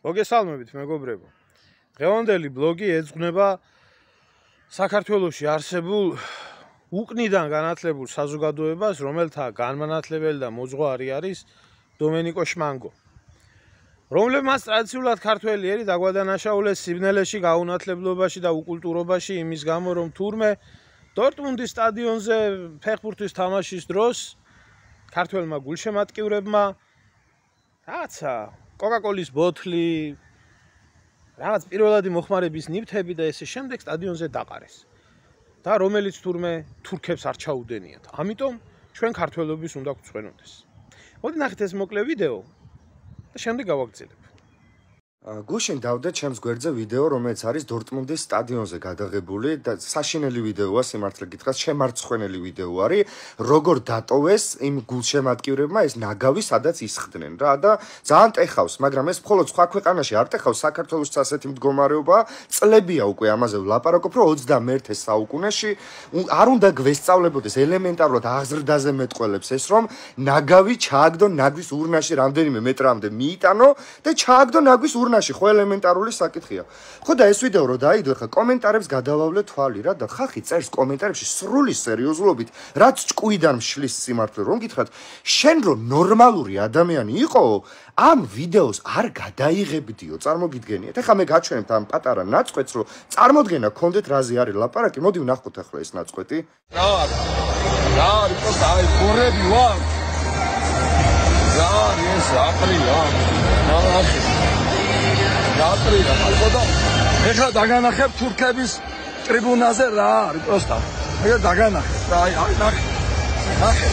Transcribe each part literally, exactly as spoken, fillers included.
მოგესალმებით მეგობრებო. დღევანდელი ბლოგი ეძღვნება საქართველოში არსებულ უკნიდან განათლებულ საზოგადოებას, რომელთა განმანათლებელი და მოძღვარი არის დომენიკო შმანგო. რომლებმაც ტრადიციულად ქართველი ერი დაგვადანაშაულეს სიბნელეში, გაუნათლებლობაში და უკულტურობაში იმის გამო, რომ თურმე დორტმუნდის სტადიონზე ფეხბურთის თამაშის დროს ქართველმა გულშემატკივრებმა რაცა კოკაკოლის ბოთლი, რაღაც პირველადი მოხმარების ნივთები და ესე შემდეგ სტადიონზე დაყარეს. და რომელიც თურმე თურქებს არ ჩაუდენიათ. ამიტომ ჩვენ ქართველობის უნდა გვწვენოდეს. მოდი ნახეთ ეს მოკლე ვიდეო და შემდეგ გავაგრძელებ. გუშინ დავდა ჩემს გვერდზე ვიდეო, რომელიც არის დორტმუნდის სტადიონზე გადაღებული და საშინელი ვიდეოა, სიმართლე გითხრათ, შემარცხვენელი ვიდეო არის, როგორ დატოვეს იმ გულშემატკივრებმა ეს ნაგავი, სადაც ისხდნენ რა და ძალიან ტეხავს, მაგრამ ეს მხოლოდ სხვა ქვეყანაში არ ტეხავს, საქართველოს ასეთი მდგომარეობა, წლებია უკვე ამაზე ვლაპარაკობ, რომ ოცდამეერთე საუკუნეში არ უნდა გვესწავლებოდეს ელემენტარულად აღზრდაზე მეტყველებს ეს, რომ ნაგავი ჩააგდო ნაგვის ურნაში რამდენიმე მეტრამდე მიიტანო და ჩააგდო ნაგვის ურნაში. ხო ელემენტარული საკითხია. ხო და ეს ვიდეო რო დაიდო, ხა კომენტარებს გადავავლე თვალი რა და ხალხი წერს კომენტარებში სრული სერიოზულობით, რაც ჭკუიდან მშლის სიმართლე რომ გითხრათ, შენ რო ნორმალური ადამიანი იყო, ამ ვიდეოს არ გადაიღებდიო, წარმოგიდგენიათ. ეხლა მე გაჩვენებთ ამ პატარა ნაწყვეტს, რომ წარმოდგენა გქონდეთ რაზე არის ლაპარაკი, მოდი ვნახოთ ახლა ეს ნაწყვეტი. რა არის? რა არის? ხო და აი ხორები ვარ. რა არის ეს აპრილია? რა არის? Yatırıyla, alkoda. Ეხლა დაგანახებ თურქების ტრიბუნაზე რა არის პროსტა. ეგ დაგანახებ. აი, აი, ნახე. ნახე.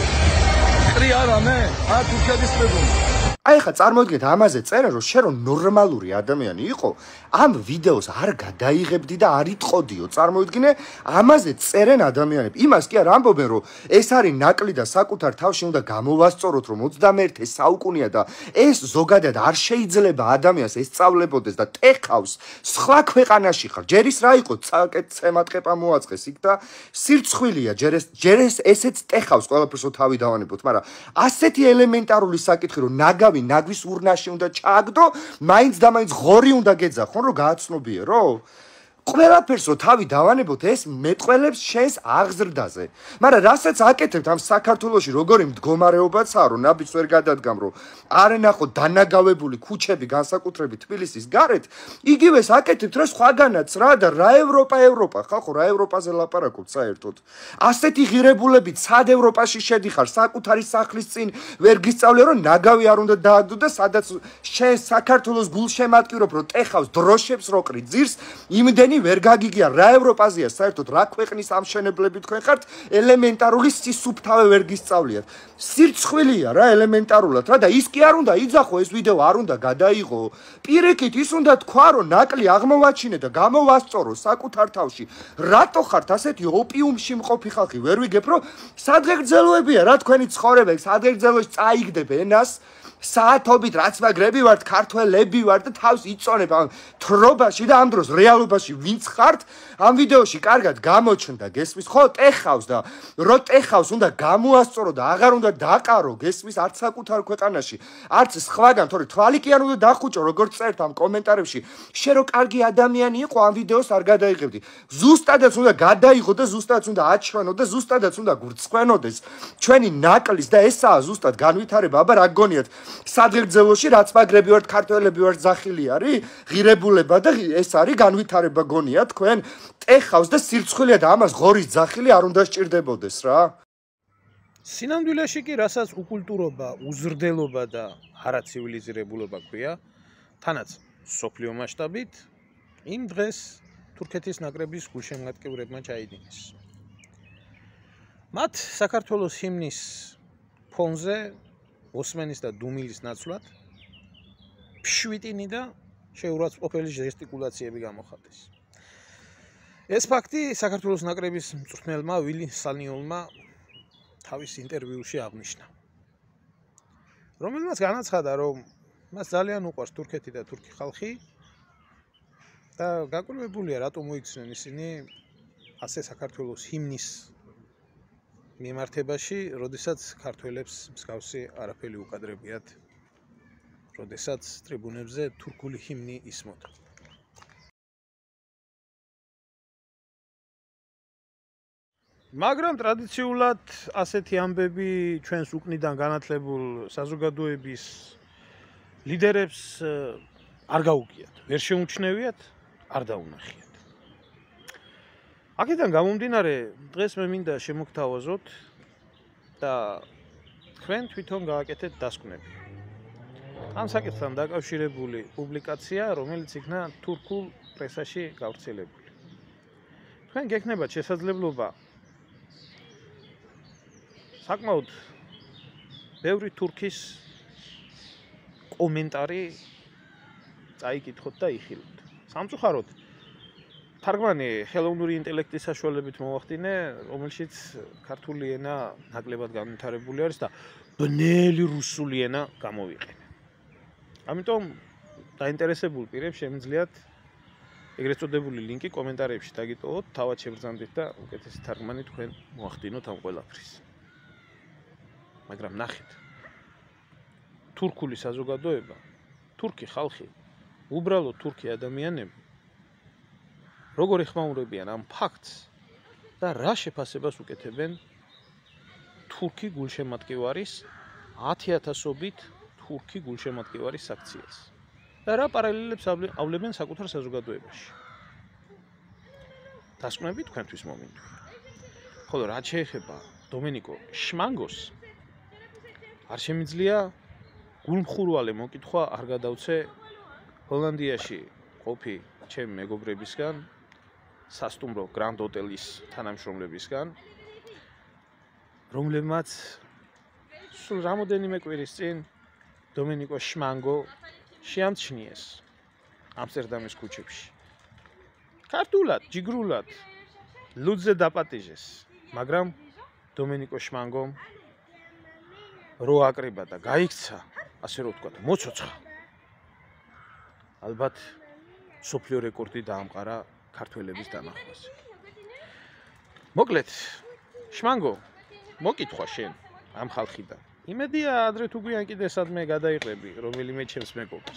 კრი არა მე, ა თურქების ტრიბუნა. აი ხა წარმოიდგინეთ ამაზე წერა რომ შენ რომ ნორმალური ადამიანი იყო ამ ვიდეოს არ გადაიღებდი და არ იტყოდიო წარმოიდგინე ამაზე წერენ ადამიანები იმას კი არ ამბობენ რომ ეს არის ნაკლი და საკუთარ თავში უნდა გამოვასწოროთ რომ ოცდამეერთე საუკუნეა და ეს ზოგადად არ შეიძლება ადამიანს ესწავლებოდეს და ტეხავს სხვა ქვეყანაში ხარ ჯერ ის რა იყო წაკეთ ცემატყეპა მოაწყეს იქ და სირცხვილია ჯერ ეს ჯერ ეს ესეც ტეხავს ყველაფერს თავი დავანებოთ მაგრამ ასეთი ელემენტარული საკითხი რომ ნაგავი ნაგვის ურნაში უნდა ჩააგდო, მაინც და მაინც ღორი უნდა გეძახონ, რომ გააცნობიერო? ყველაფერს რო თავი დავანებოთ, ეს მეტყველებს შენს აღზრდაზე. მაგრამ რასაც აკეთებთ ამ საქართველოში, როგორი მდგომარეობაცაა, რომ ნაბიჯს ვერ გადადგამ, რომ არ ენახო დანაგავებული ქუჩები განსაკუთრებით თბილისის გარეთ, იგივეს აკეთებთ რა სხვაგანაც რა და რა ევროპა, ევროპა, ხალხო, რა ევროპაზე ლაპარაკობთ საერთოდ. ასეთი ღირებულებით სად ევროპაში შედიხარ, საკუთარი სახლის წინ ვერ გისწავლე, რომ ნაგავი არ უნდა დააგდო და სადაც შენ საქართველოს გულშემატკივრობ, რომ ტეხავს დროშებს როყრი ძირს, იმდენი ვერ გაგიგია რა ევროპაზეა საერთოდ რა ქვეყნის ამშენებლები თქვენ ხართ ელემენტარული სისუფთავე ვერ გისწავლიათ სირცხვილია რა ელემენტარულად რა და ის კი არ უნდა იძახო ეს ვიდეო არ უნდა გადაიღო პირიქით ის უნდა თქვა რომ ნაკლი აღმოვაჩინე და გამოვასწორო საკუთარ თავში რატო ხართ ასეთი ოპიუმში მყოფი ხალხი ვერ ვიგებ რომ სადღეგრძელოებია რა თქვენი ცხოვრება სადღეგრძელოში წაიგდებ ენას საათობით რაც მაგრები ვართ ქართველები ვართ და თავს იწონებ ამ თრობაში და ამ დროს რეალობაში ვინც ხართ ამ ვიდეოში კარგად გამოჩნდა გესმის ხო ტეხავს და რო ტეხავს უნდა გამოასწორო და აღარ უნდა დაყარო გესმის არც საკუთარ ქვეყანაში არც სხვაგან თორე თვალი კი არ უნდა დახუჭო როგორც წერთ ამ კომენტარებში შენ რო კარგი ადამიანი იყო ამ ვიდეოს არ გადაიღებდი ზუსტადაც უნდა გადაიღო და ზუსტადაც უნდა აჩვენო და ზუსტადაც უნდა გვრცხვენოდეს ჩვენი ნაკლის და ესაა ზუსტად განვითარება აბა რა გგონიათ სადღეგრძელოში რაც მაგრები ვართ ქართველები ვართ ზახილი არის ღირებულება და ეს არის განვითარება გონია თქვენ ტეხავს და სირცხვილია და ამას ღორის ზახილი არ უნდა სჭირდებოდეს რა სინამდვილეში კი რასაც უკულტურობა უზრდელობა და არაცივილიზირებულობა ქვია თანაც სოფლიო მასშტაბით იმ დღეს თურქეთის ნაკრების გულშემატკივრებმა ჩაიდინეს მათ საქართველოს ჰიმნის ფონზე ოსმენის და დუმილის ნაცვლად ფშვიტინი და შეურაცხყოფელი ჟესტიკულაციები გამოხატეს. ეს ფაქტი საქართველოს ნაკრების მწვრთნელმა ვილი სალნიოლმა თავის ინტერვიუში აღნიშნა. რომელმაც განაცხადა, რომ მას ძალიან უყვარს თურქეთი და თურქი ხალხი და გაკურვებულია რატომ მოიქცნენ ისინი ასე საქართველოს ჰიმნის მიმართებაში, როდესაც ქართველებს მსგავსი არაფერი უკადრებიათ როდესაც ტრიბუნებზე თურქული ჰიმნი ისმოდა. მაგრამ ტრადიციულად ასეთი ამბები ჩვენს უკნიდან განათლებულ საზოგადოების ლიდერებს არ გაუგიათ, ვერ შეუმჩნევიათ, არ დაუნახიათ. აქედან გამომდინარე, დღეს მე მინდა შემოგთავაზოთ და თქვენ თვითონ გააკეთეთ დასკვნები. ამ საკითხთან დაკავშირებული პუბლიკაცია, რომელიც იქნა თურქულ პრესაში გავრცელებული. თქვენ გექნებათ შესაძლებლობა საკმაოდ ბევრი თურქის კომენტარი წაიკითხოთ და იხილოთ. სამწუხაროდ თარგმანი ხელოვნური ინტელექტის საშუალებით მოვახდინე, რომელშიც ქართული ენა ნაკლებად განვითარებული არის და ბნელი რუსული ენა გამოვიყენე. ამიტომ დაინტერესებულ პირებს შემიძლიათ ეგრეთ წოდებული ლინკი კომენტარებში დაგიტოვოთ, თავად შეგრძანდეთ და უკეთესი თარგმანი თქვენ მოახდინოთ ამ ყველაფრის. მაგრამ ნახეთ, თურქული საზოგადოება, თურქი ხალხი, უბრალოდ თურქი ადამიანები როგორ ეხმაურებიან ამ ფაქტს და რა შეფასებას უკეთებენ თურქი გულშემატკივარის ათი ათასობით თურქი გულშემატკივარის აქციას და რა პარალელებს ავლებენ საკუთარ საზოგადოებაში. დასკვნები თქვენთვის მომინდვია. ხოლო რაც შეეხება დომენიკო შმანგოს, არ შემიძლია გულმხურვალე მოკითხვა არ გადავცე ჰოლანდიაში ყოფი ჩემი მეგობრებისგან, სასტუმრო გრანდ ოტელის თანამშრომლებისგან, რომლებმაც სულ რამოდენიმე კვირის წინ დომენიკო შმანგო შეამჩნიეს ამსტერდამის ქუჩებში. ქართულად, ჯიგრულად, ლუდზე დაპატიჟეს, მაგრამ დომენიკო შმანგომ რო აკრიბა და გაიქცა, ასე რომ ვთქვათ, მოცოცხა. ალბათ სოფლიო რეკორდი დაამყარა ქართველების დანახვაზე. მოკლედ, შმანგო, მოკითხვა შენ ამ ხალხიდან. იმედია ადრე თუ გვიან კიდე სადმე გადაიყრები, რომელიმე ჩემს მეგობრს.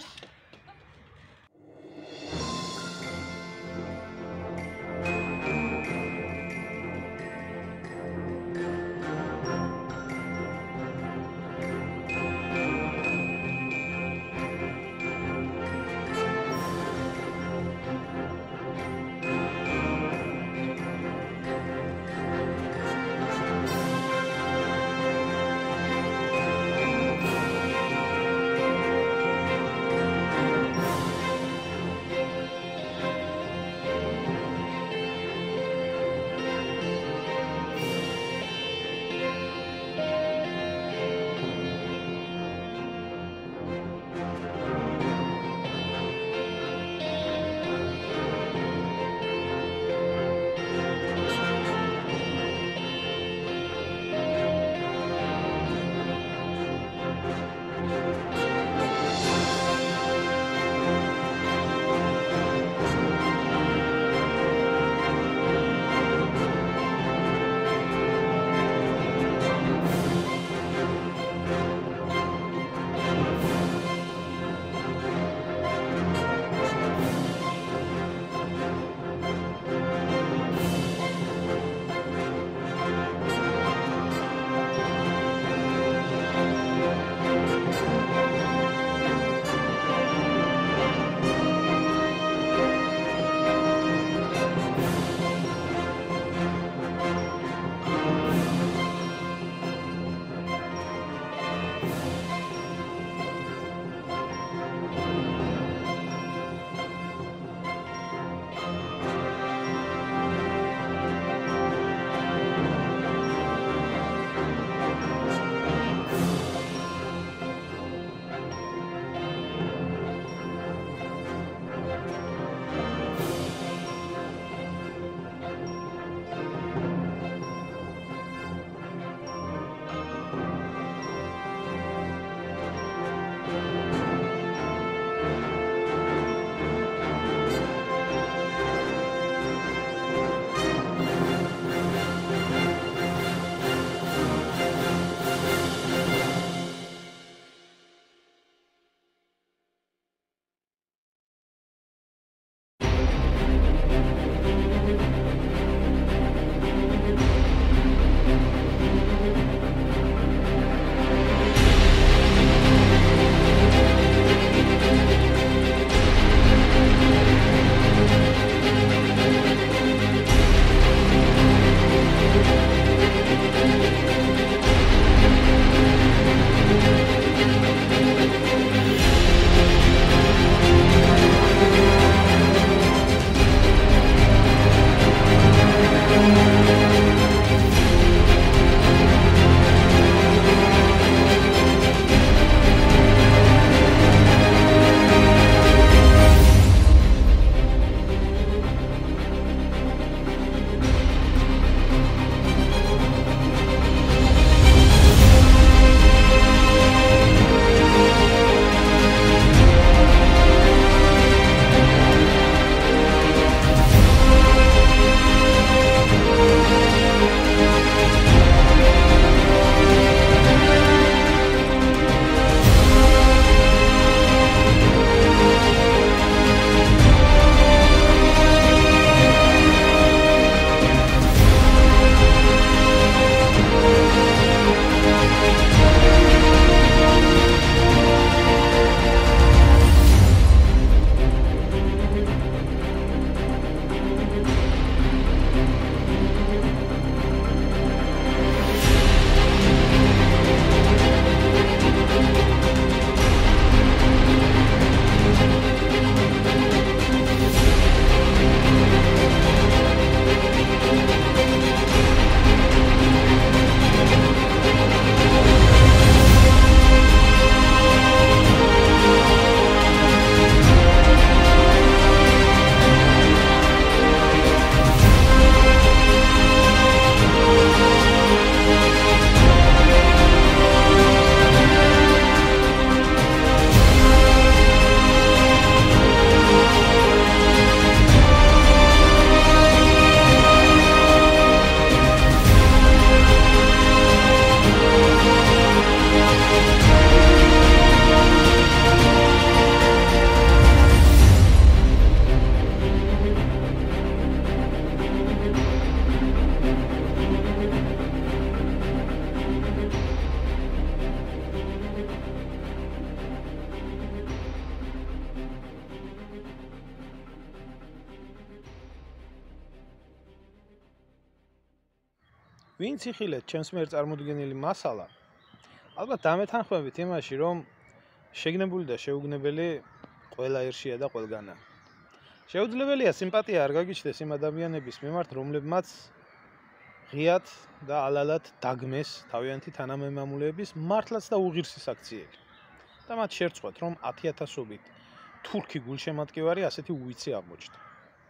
ვინც იხილეთ ჩემს მიერ წარმოდგენილი მასალა, ალბათ დამეთანხმებით იმაში, რომ შეგნებული და შეუგნებელი ყველა ერშია და ყველგანა. შეუძლებელია სიმპათია არ გაგიჩნდეს იმ ადამიანების მიმართ, რომლებმაც ღიად და ალალად დაგმეს თავიანთი თანამემამულეების მართლაც და უღირსის აქციები. და მათ შერწყვეთ, რომ ათი ათასობით თურქი გულშემატკივარი ასეთი უვიცი აღმოჩნდა.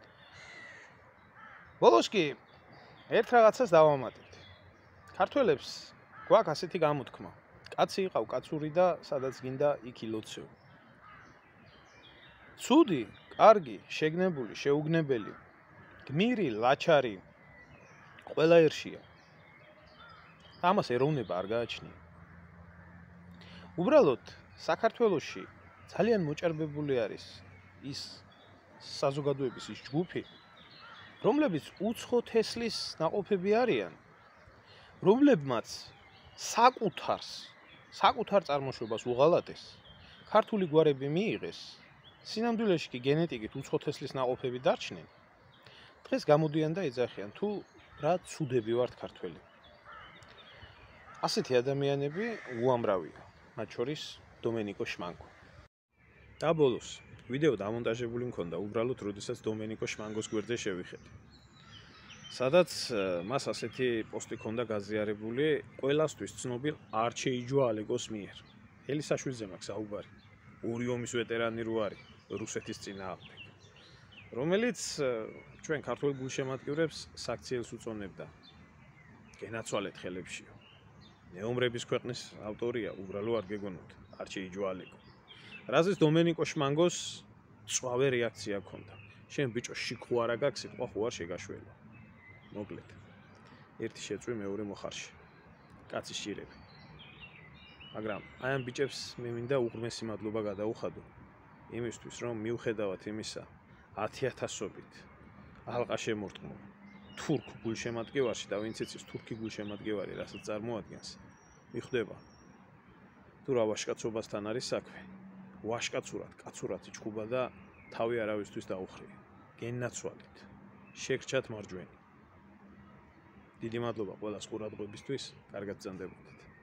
ბოლოს კი ერთ რაღაცას დავამატებთ. ქართველებს გვაქვს ასეთი გამოთქმა. კაცი იყავ კაცური და სადაც გინდა იქ ილოცეო. ცუდი, კარგი, შეგნებული, შეუგნებელი, გმირი, ლაჩარი ყველა ერშია. ამას ეროვნება არ გააჩნია. უბრალოდ საქართველოში ძალიან მოჭარბებული არის ის საზოგადოების ის ჯგუფი, რომლებიც უცხო თესლის ნაყოფები არიან, რომლებმაც საკუთარს, საკუთარ წარმოშობას უღალატეს, ქართული გვარები მიიღეს, სინამდვილეში კი გენეტიკით უცხო თესლის ნაყოფები დარჩნენ, დღეს გამოდიან და ეძახიან, თუ რა ცუდები ვართ ქართველი. ასეთი ადამიანები უამრავია, მათ შორის დომენიკო შმანგო. და ბოლოს, ვიდეო დამონტაჟებული მქონდა უბრალოდ, როდესაც დომენიკო შმანგოს გვერდზე შევიხედე. სადაც მას ასეთი პოსტი ჰქონდა გაზიარებული ყველასთვის ცნობილ არჩეიჯო ალეგოს მიერ. ელისაშვილზე მაქვს საუბარი. ორი ომის ვეტერანი რო არის რუსეთის წინააღმდეგ. რომელიც ჩვენ ქართულ გულშემატკივრებს საქციელს უწონებდა. გენაცვალეთ ხელებშიო. მეომრების ქვეყნის ავტორია, უბრალო არ გეგონოთ, არჩეიჯო ალეგო. რაზეც დომენიკო შმანგოს წვავე რეაქცია ჰქონდა. შენ ბიჭო შიქო არა გაქვს, სიტყვა ხო არ შეგაშველო. მოკლედ. ერთი შეწვი მეორე მოხარში. კაცი შირები. მაგრამ აი ამ ბიჭებს მე მინდა უღრმესი მადლობა გადაუხადო იმისთვის, რომ მიუხედავად იმისა, ათი ათასობით ალყა შემორტყმო თურქ გულშემატკივარში და ვინც იცის თურქი გულშემატკივარი რასაც წარმოადგენს, მიხვდება თუ რა ვაშკაცობასთან არის საქმე. ვაშკაცურად, კაცურად იჩხუბა და თავი არავისთვის დაუხრია. გენაცვალეთ. შეგრჩათ მარჯვენი. დიდი მადლობა ყველას ყურადღებისთვის. კარგად გრძანდებოდეთ.